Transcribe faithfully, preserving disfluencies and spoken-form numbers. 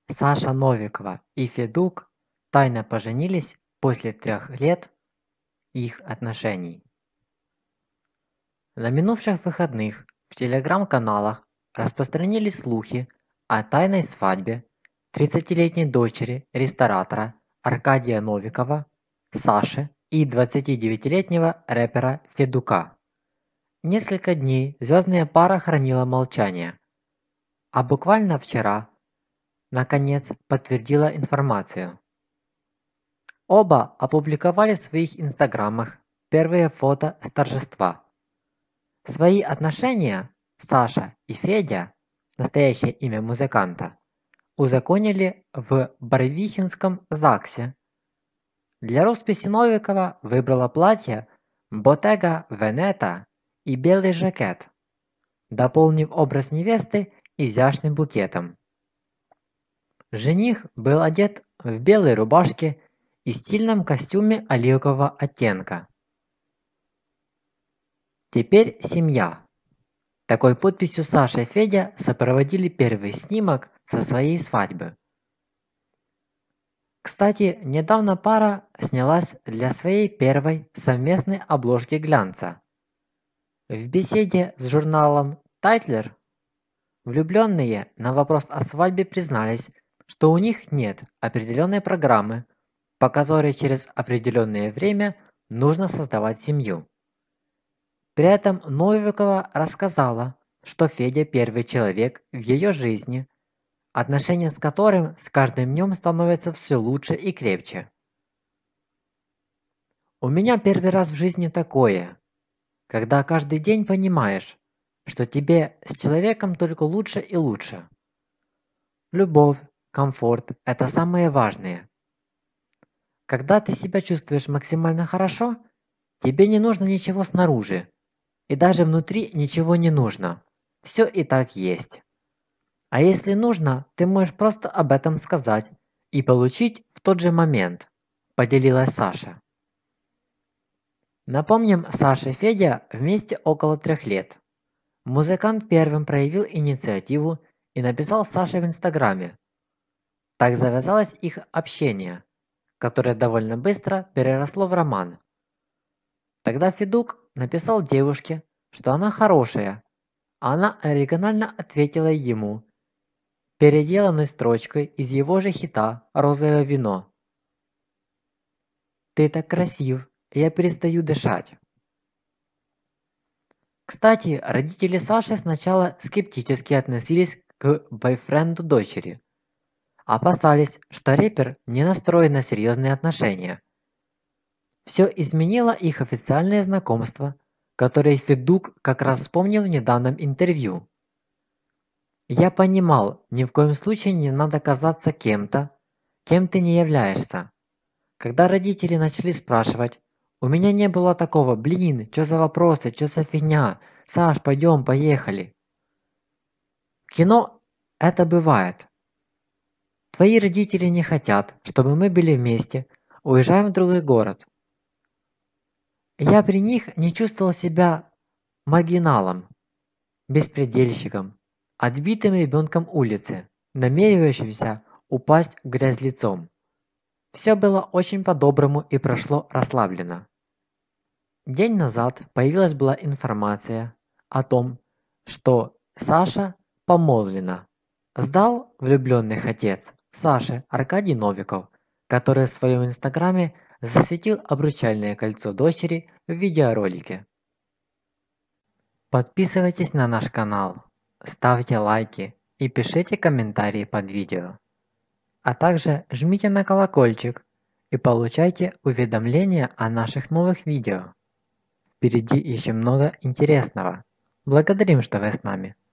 Саша Новикова и Федук тайно поженились после трех лет их отношений. На минувших выходных в телеграм-каналах распространились слухи о тайной свадьбе тридцатилетней дочери ресторатора Аркадия Новикова, Саши и двадцатидевятилетнего рэпера Федука. Несколько дней звездная пара хранила молчание, а буквально вчера наконец подтвердила информацию. Оба опубликовали в своих инстаграмах первые фото с торжества. Свои отношения Саша и Федя, настоящее имя музыканта, узаконили в Барвихинском ЗАГСе. Для росписи Новикова выбрала платье Bottega Veneta и белый жакет, дополнив образ невесты изящным букетом. Жених был одет в белой рубашке и стильном костюме оливкового оттенка. Теперь семья. Такой подписью Саша и Федя сопроводили первый снимок со своей свадьбы. Кстати, недавно пара снялась для своей первой совместной обложки глянца. В беседе с журналом Тайтлер влюбленные на вопрос о свадьбе признались, что у них нет определенной программы, по которой через определенное время нужно создавать семью. При этом Новикова рассказала, что Федя первый человек в ее жизни, отношения с которым с каждым днем становятся все лучше и крепче. У меня первый раз в жизни такое, когда каждый день понимаешь, что тебе с человеком только лучше и лучше. Любовь, комфорт – это самое важное. Когда ты себя чувствуешь максимально хорошо, тебе не нужно ничего снаружи, и даже внутри ничего не нужно. Все и так есть. А если нужно, ты можешь просто об этом сказать и получить в тот же момент, поделилась Саша. Напомним, Саша и Федя вместе около трех лет. Музыкант первым проявил инициативу и написал Саше в инстаграме. Так завязалось их общение, которое довольно быстро переросло в роман. Тогда Федук написал девушке, что она хорошая, а она оригинально ответила ему, переделанной строчкой из его же хита «Розовое вино». «Ты так красив, я перестаю дышать». Кстати, родители Саши сначала скептически относились к бойфренду дочери. Опасались, что рэпер не настроен на серьезные отношения. Все изменило их официальное знакомство, которое Федук как раз вспомнил в недавнем интервью. «Я понимал, ни в коем случае не надо казаться кем-то, кем ты не являешься. Когда родители начали спрашивать, у меня не было такого, блин, что за вопросы, что за фигня, Саш, пойдем, поехали». В кино это бывает. Твои родители не хотят, чтобы мы были вместе, уезжаем в другой город. Я при них не чувствовал себя маргиналом, беспредельщиком, отбитым ребенком улицы, намеревающимся упасть в грязь лицом. Все было очень по-доброму и прошло расслабленно. День назад появилась была информация о том, что Саша помолвлена. Сдал влюбленных отец Саши Аркадий Новиков, который в своем инстаграме засветил обручальное кольцо дочери в видеоролике. Подписывайтесь на наш канал, ставьте лайки и пишите комментарии под видео. А также жмите на колокольчик и получайте уведомления о наших новых видео. Впереди еще много интересного. Благодарим, что вы с нами.